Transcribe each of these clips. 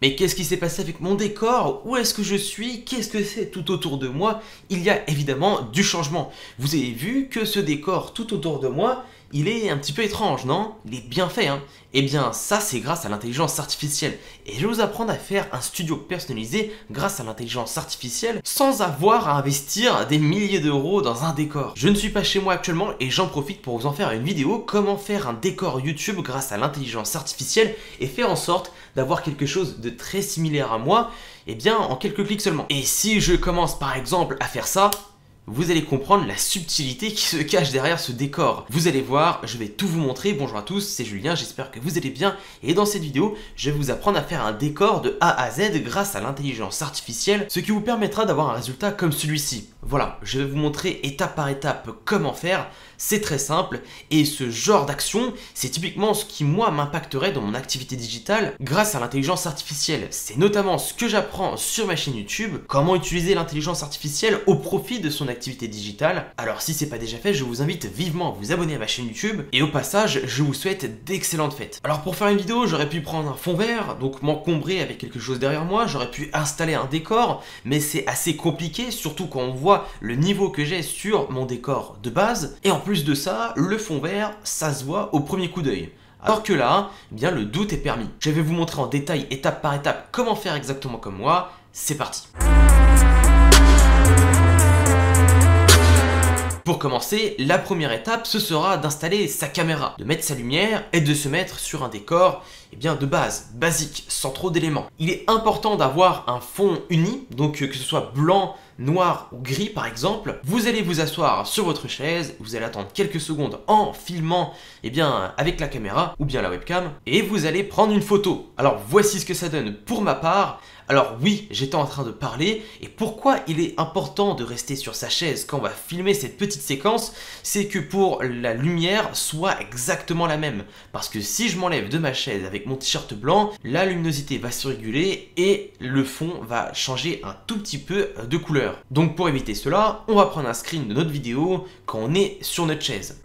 Mais qu'est-ce qui s'est passé avec mon décor? Où est-ce que je suis? Qu'est-ce que c'est tout autour de moi? Il y a évidemment du changement. Vous avez vu que ce décor tout autour de moi, il est un petit peu étrange, non? Il est bien fait, hein? Eh bien, ça, c'est grâce à l'intelligence artificielle. Et je vais vous apprendre à faire un studio personnalisé grâce à l'intelligence artificielle sans avoir à investir des milliers d'euros dans un décor. Je ne suis pas chez moi actuellement et j'en profite pour vous en faire une vidéo comment faire un décor YouTube grâce à l'intelligence artificielle et faire en sorte d'avoir quelque chose de très similaire à moi, eh bien, en quelques clics seulement. Et si je commence par exemple à faire ça, vous allez comprendre la subtilité qui se cache derrière ce décor. Vous allez voir, je vais tout vous montrer. Bonjour à tous, c'est Julien, j'espère que vous allez bien. Et dans cette vidéo, je vais vous apprendre à faire un décor de A à Z grâce à l'intelligence artificielle, ce qui vous permettra d'avoir un résultat comme celui-ci. Voilà, je vais vous montrer étape par étape comment faire. C'est très simple et ce genre d'action, c'est typiquement ce qui moi m'impacterait dans mon activité digitale grâce à l'intelligence artificielle. C'est notamment ce que j'apprends sur ma chaîne YouTube, comment utiliser l'intelligence artificielle au profit de son activité digitale. Alors si c'est pas déjà fait, je vous invite vivement à vous abonner à ma chaîne YouTube et au passage, je vous souhaite d'excellentes fêtes. Alors pour faire une vidéo, j'aurais pu prendre un fond vert, donc m'encombrer avec quelque chose derrière moi, j'aurais pu installer un décor, mais c'est assez compliqué, surtout quand on voit le niveau que j'ai sur mon décor de base. Et en plus de ça, le fond vert, ça se voit au premier coup d'œil. Alors que là, eh bien le doute est permis. Je vais vous montrer en détail, étape par étape, comment faire exactement comme moi. C'est parti. Pour commencer, la première étape, ce sera d'installer sa caméra, de mettre sa lumière et de se mettre sur un décor de base, basique, sans trop d'éléments. Il est important d'avoir un fond uni, donc que ce soit blanc, noir ou gris par exemple. Vous allez vous asseoir sur votre chaise, vous allez attendre quelques secondes en filmant avec la caméra ou bien la webcam et vous allez prendre une photo. Alors voici ce que ça donne pour ma part. Alors oui, j'étais en train de parler et pourquoi il est important de rester sur sa chaise quand on va filmer cette petite séquence, c'est que pour la lumière soit exactement la même. Parce que si je m'enlève de ma chaise avec mon t-shirt blanc, la luminosité va se réguler et le fond va changer un tout petit peu de couleur. Donc pour éviter cela, on va prendre un screen de notre vidéo quand on est sur notre chaise.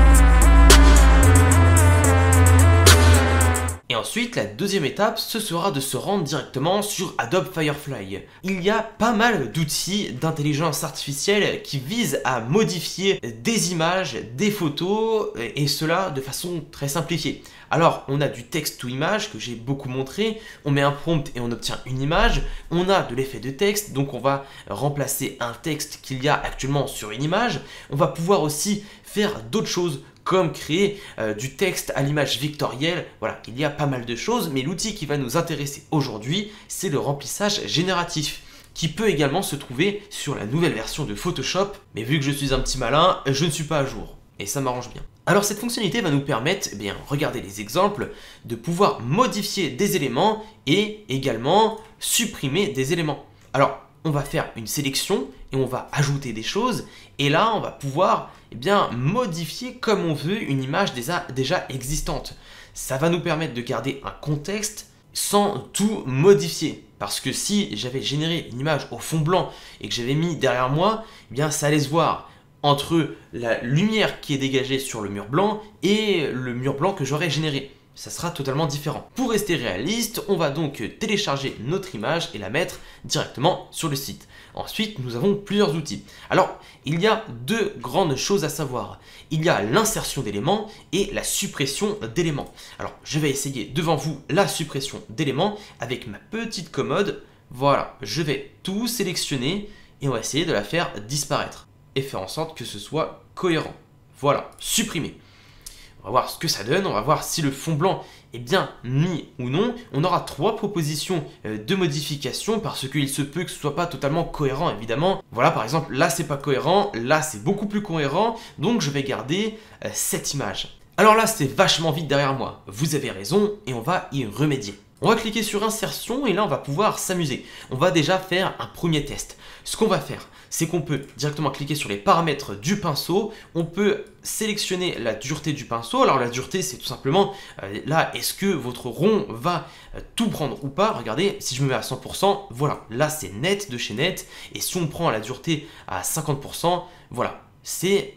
Et ensuite, la deuxième étape, ce sera de se rendre directement sur Adobe Firefly. Il y a pas mal d'outils d'intelligence artificielle qui visent à modifier des images, des photos, et cela de façon très simplifiée. Alors, on a du texte to image que j'ai beaucoup montré, on met un prompt et on obtient une image, on a de l'effet de texte, donc on va remplacer un texte qu'il y a actuellement sur une image, on va pouvoir aussi faire d'autres choses, comme créer du texte à l'image vectorielle. Voilà, il y a pas mal de choses, mais l'outil qui va nous intéresser aujourd'hui, c'est le remplissage génératif, qui peut également se trouver sur la nouvelle version de Photoshop, mais vu que je suis un petit malin, je ne suis pas à jour, et ça m'arrange bien. Alors cette fonctionnalité va nous permettre, regardez les exemples, de pouvoir modifier des éléments et également supprimer des éléments. Alors, on va faire une sélection et on va ajouter des choses et là on va pouvoir modifier comme on veut une image déjà existante. Ça va nous permettre de garder un contexte sans tout modifier. Parce que si j'avais généré une image au fond blanc et que j'avais mis derrière moi, ça allait se voir entre la lumière qui est dégagée sur le mur blanc et le mur blanc que j'aurais généré. Ça sera totalement différent. Pour rester réaliste, on va donc télécharger notre image et la mettre directement sur le site. Ensuite, nous avons plusieurs outils. Alors, il y a deux grandes choses à savoir. Il y a l'insertion d'éléments et la suppression d'éléments. Alors, je vais essayer devant vous la suppression d'éléments avec ma petite commode. Voilà, je vais tout sélectionner et on va essayer de la faire disparaître et faire en sorte que ce soit cohérent. Voilà, supprimer. On va voir ce que ça donne, on va voir si le fond blanc est bien mis ou non. On aura trois propositions de modification parce qu'il se peut que ce soit pas totalement cohérent évidemment. Voilà, par exemple, là c'est pas cohérent, là c'est beaucoup plus cohérent, donc je vais garder cette image. Alors là c'est vachement vite derrière moi, vous avez raison et on va y remédier. On va cliquer sur insertion et là on va pouvoir s'amuser. On va déjà faire un premier test. Ce qu'on va faire, c'est qu'on peut directement cliquer sur les paramètres du pinceau. On peut sélectionner la dureté du pinceau. Alors la dureté, c'est tout simplement là, est-ce que votre rond va tout prendre ou pas? Regardez, si je me mets à 100%, voilà, là c'est net de chez net. Et si on prend la dureté à 50%, voilà, c'est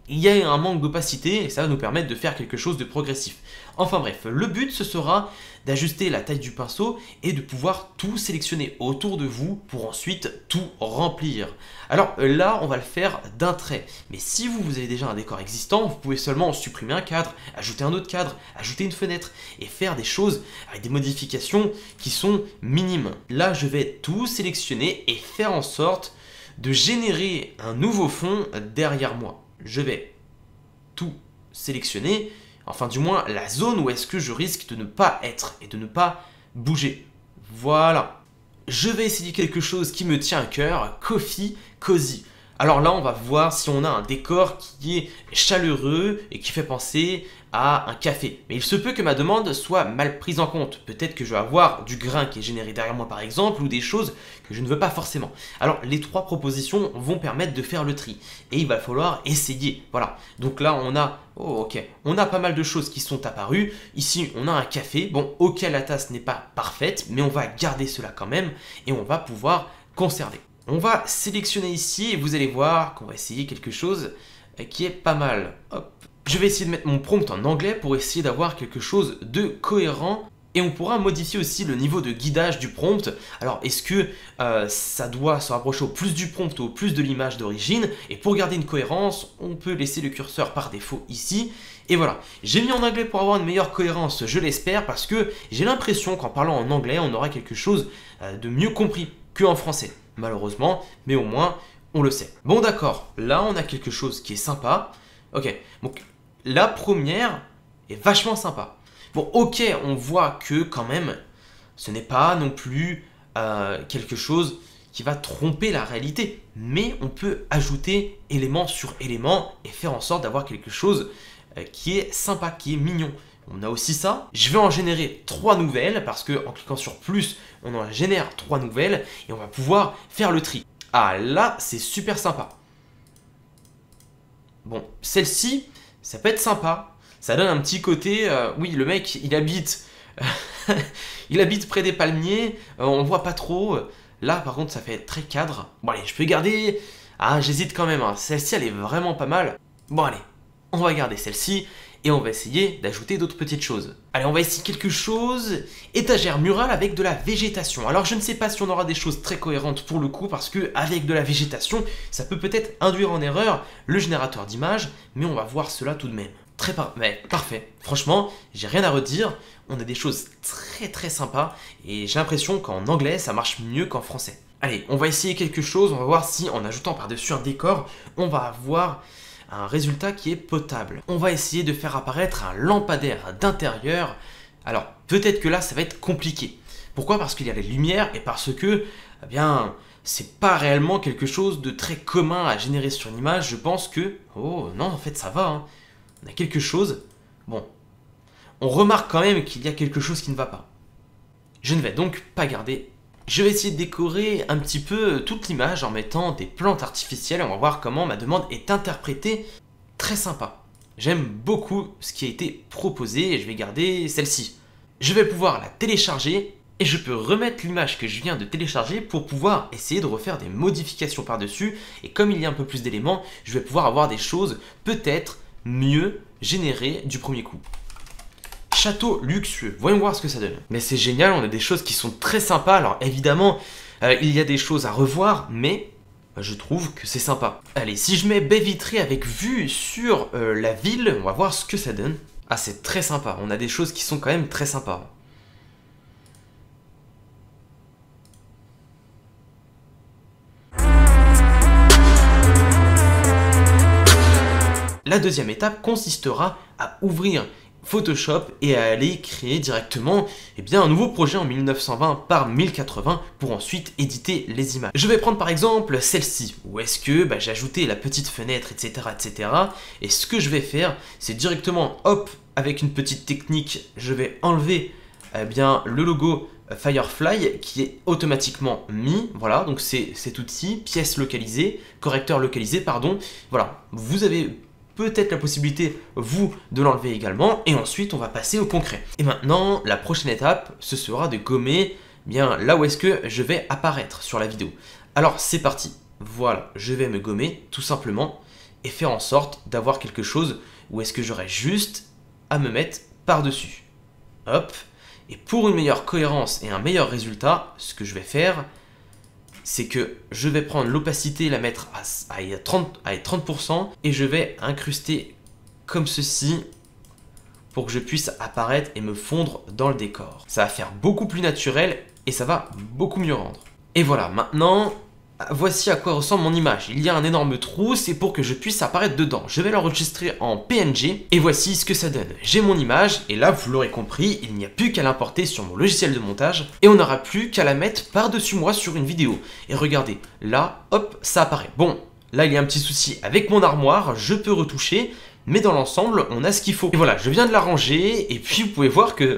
il y a un manque d'opacité et ça va nous permettre de faire quelque chose de progressif. Enfin bref, le but ce sera d'ajuster la taille du pinceau et de pouvoir tout sélectionner autour de vous pour ensuite tout remplir. Alors là, on va le faire d'un trait. Mais si vous avez déjà un décor existant, vous pouvez seulement supprimer un cadre, ajouter un autre cadre, ajouter une fenêtre et faire des choses avec des modifications qui sont minimes. Là, je vais tout sélectionner et faire en sorte de générer un nouveau fond derrière moi. Je vais tout sélectionner, enfin du moins la zone où est-ce que je risque de ne pas être et de ne pas bouger. Voilà. Je vais essayer quelque chose qui me tient à cœur, Coffee Cozy. Alors là, on va voir si on a un décor qui est chaleureux et qui fait penser à un café. Mais il se peut que ma demande soit mal prise en compte. Peut-être que je vais avoir du grain qui est généré derrière moi par exemple, ou des choses que je ne veux pas forcément. Alors les trois propositions vont permettre de faire le tri. Et il va falloir essayer. Voilà. Donc là, on a... Oh ok. On a pas mal de choses qui sont apparues. Ici, on a un café. Bon, ok, la tasse n'est pas parfaite, mais on va garder cela quand même. Et on va pouvoir conserver. On va sélectionner ici et vous allez voir qu'on va essayer quelque chose qui est pas mal. Hop. Je vais essayer de mettre mon prompt en anglais pour essayer d'avoir quelque chose de cohérent. Et on pourra modifier aussi le niveau de guidage du prompt. Alors, est-ce que ça doit se rapprocher au plus du prompt ou au plus de l'image d'origine? Et pour garder une cohérence, on peut laisser le curseur par défaut ici. Et voilà, j'ai mis en anglais pour avoir une meilleure cohérence, je l'espère, parce que j'ai l'impression qu'en parlant en anglais, on aura quelque chose de mieux compris qu'en français. Malheureusement, mais au moins, on le sait. Bon d'accord, là on a quelque chose qui est sympa. Ok, donc la première est vachement sympa. Bon ok, on voit que quand même, ce n'est pas non plus quelque chose qui va tromper la réalité. Mais on peut ajouter élément sur élément et faire en sorte d'avoir quelque chose qui est sympa, qui est mignon. On a aussi ça. Je vais en générer 3 nouvelles parce que en cliquant sur plus, on en génère 3 nouvelles et on va pouvoir faire le tri. Ah là, c'est super sympa. Bon, celle-ci, ça peut être sympa. Ça donne un petit côté... oui, le mec, il habite... il habite près des palmiers. On voit pas trop. Là, par contre, ça fait très cadre. Bon, allez, je peux garder... Ah, j'hésite quand même. Hein. Celle-ci, elle est vraiment pas mal. Bon, allez, on va garder celle-ci. Et on va essayer d'ajouter d'autres petites choses. Allez, on va essayer quelque chose. Étagère murale avec de la végétation. Alors, je ne sais pas si on aura des choses très cohérentes pour le coup, parce que avec de la végétation, ça peut peut-être induire en erreur le générateur d'images, mais on va voir cela tout de même. Parfait. Franchement, j'ai rien à redire. On a des choses très sympas, et j'ai l'impression qu'en anglais, ça marche mieux qu'en français. Allez, on va essayer quelque chose. On va voir si, en ajoutant par-dessus un décor, on va avoir... un résultat qui est potable. On va essayer de faire apparaître un lampadaire d'intérieur. Alors, peut-être que là, ça va être compliqué. Pourquoi? Parce qu'il y a les lumières et parce que, eh bien, c'est pas réellement quelque chose de très commun à générer sur une image. Je pense que... Oh, non, en fait, ça va. Hein. On a quelque chose... Bon. On remarque quand même qu'il y a quelque chose qui ne va pas. Je ne vais donc pas garder... Je vais essayer de décorer un petit peu toute l'image en mettant des plantes artificielles. On va voir comment ma demande est interprétée. Très sympa. J'aime beaucoup ce qui a été proposé et je vais garder celle-ci. Je vais pouvoir la télécharger et je peux remettre l'image que je viens de télécharger pour pouvoir essayer de refaire des modifications par-dessus. Et comme il y a un peu plus d'éléments, je vais pouvoir avoir des choses peut-être mieux générées du premier coup. Château luxueux, voyons voir ce que ça donne. Mais c'est génial, on a des choses qui sont très sympas. Alors évidemment, il y a des choses à revoir, mais je trouve que c'est sympa. Allez, si je mets baie vitrée avec vue sur la ville, on va voir ce que ça donne. Ah, c'est très sympa, on a des choses qui sont quand même très sympas. La deuxième étape consistera à ouvrir Photoshop et à aller créer directement un nouveau projet en 1920 par 1080 pour ensuite éditer les images. Je vais prendre par exemple celle-ci, où est-ce que j'ai ajouté la petite fenêtre, etc. Et ce que je vais faire, c'est directement, hop, avec une petite technique, je vais enlever le logo Firefly qui est automatiquement mis. Voilà, donc c'est cet outil, pièce localisée, correcteur localisé, pardon. Voilà, vous avez peut-être la possibilité, vous, de l'enlever également, et ensuite on va passer au concret. Et maintenant, la prochaine étape, ce sera de gommer là où est-ce que je vais apparaître sur la vidéo. Alors c'est parti, voilà, je vais me gommer tout simplement, et faire en sorte d'avoir quelque chose où est-ce que j'aurais juste à me mettre par-dessus. Hop. Et pour une meilleure cohérence et un meilleur résultat, ce que je vais faire, c'est que je vais prendre l'opacité, la mettre à 30% et je vais incruster comme ceci pour que je puisse apparaître et me fondre dans le décor. Ça va faire beaucoup plus naturel et ça va beaucoup mieux rendre. Et voilà, maintenant, voici à quoi ressemble mon image. Il y a un énorme trou, c'est pour que je puisse apparaître dedans. Je vais l'enregistrer en PNG et voici ce que ça donne. J'ai mon image et là, vous l'aurez compris, il n'y a plus qu'à l'importer sur mon logiciel de montage et on n'aura plus qu'à la mettre par-dessus moi sur une vidéo. Et regardez, là, hop, ça apparaît. Bon, là, il y a un petit souci avec mon armoire, je peux retoucher, mais dans l'ensemble, on a ce qu'il faut. Et voilà, je viens de la ranger et puis vous pouvez voir que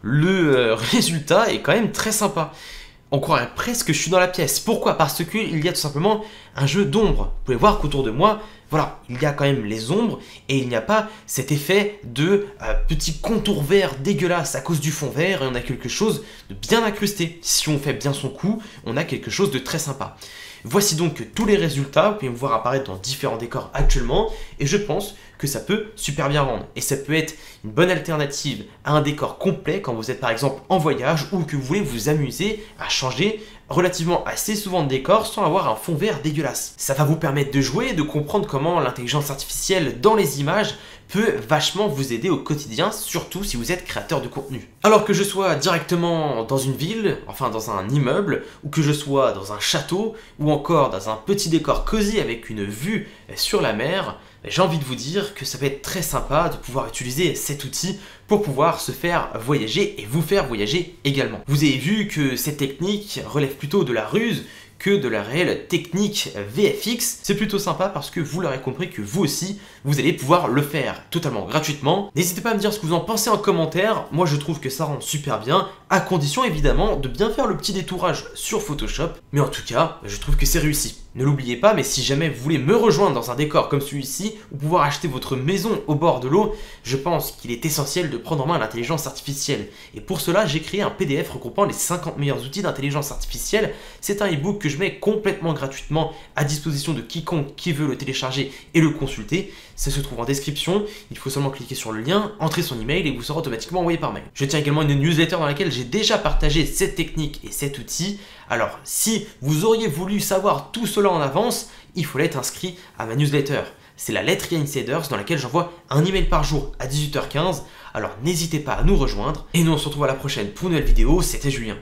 le résultat est quand même très sympa. On croirait presque que je suis dans la pièce. Pourquoi? Parce qu'il y a tout simplement un jeu d'ombre. Vous pouvez voir qu'autour de moi, voilà, il y a quand même les ombres et il n'y a pas cet effet de petit contour vert dégueulasse à cause du fond vert et on a quelque chose de bien incrusté. Si on fait bien son coup, on a quelque chose de très sympa. Voici donc tous les résultats, vous pouvez me voir apparaître dans différents décors actuellement et je pense que ça peut super bien rendre. Et ça peut être une bonne alternative à un décor complet quand vous êtes par exemple en voyage ou que vous voulez vous amuser à changer relativement assez souvent de décor sans avoir un fond vert dégueulasse. Ça va vous permettre de jouer et de comprendre comment l'intelligence artificielle dans les images peut vachement vous aider au quotidien, surtout si vous êtes créateur de contenu. Alors que je sois directement dans une ville, enfin dans un immeuble, ou que je sois dans un château, ou encore dans un petit décor cosy avec une vue sur la mer, j'ai envie de vous dire que ça va être très sympa de pouvoir utiliser cet outil pour pouvoir se faire voyager et vous faire voyager également. Vous avez vu que cette technique relève plutôt de la ruse que de la réelle technique VFX. C'est plutôt sympa parce que vous l'aurez compris que vous aussi, vous allez pouvoir le faire totalement gratuitement. N'hésitez pas à me dire ce que vous en pensez en commentaire. Moi, je trouve que ça rend super bien, à condition évidemment de bien faire le petit détourage sur Photoshop. Mais en tout cas, je trouve que c'est réussi. Ne l'oubliez pas, mais si jamais vous voulez me rejoindre dans un décor comme celui-ci, ou pouvoir acheter votre maison au bord de l'eau, je pense qu'il est essentiel de prendre en main l'intelligence artificielle. Et pour cela, j'ai créé un PDF regroupant les 50 meilleurs outils d'intelligence artificielle. C'est un e-book que je mets complètement gratuitement à disposition de quiconque qui veut le télécharger et le consulter. Ça se trouve en description, il faut seulement cliquer sur le lien, entrer son email et vous sera automatiquement envoyé par mail. Je tiens également une newsletter dans laquelle j'ai déjà partagé cette technique et cet outil. Alors, si vous auriez voulu savoir tout cela en avance, il faut être inscrit à ma newsletter. C'est la Letria Insiders dans laquelle j'envoie un email par jour à 18h15. Alors n'hésitez pas à nous rejoindre. Et nous on se retrouve à la prochaine pour une nouvelle vidéo. C'était Julien.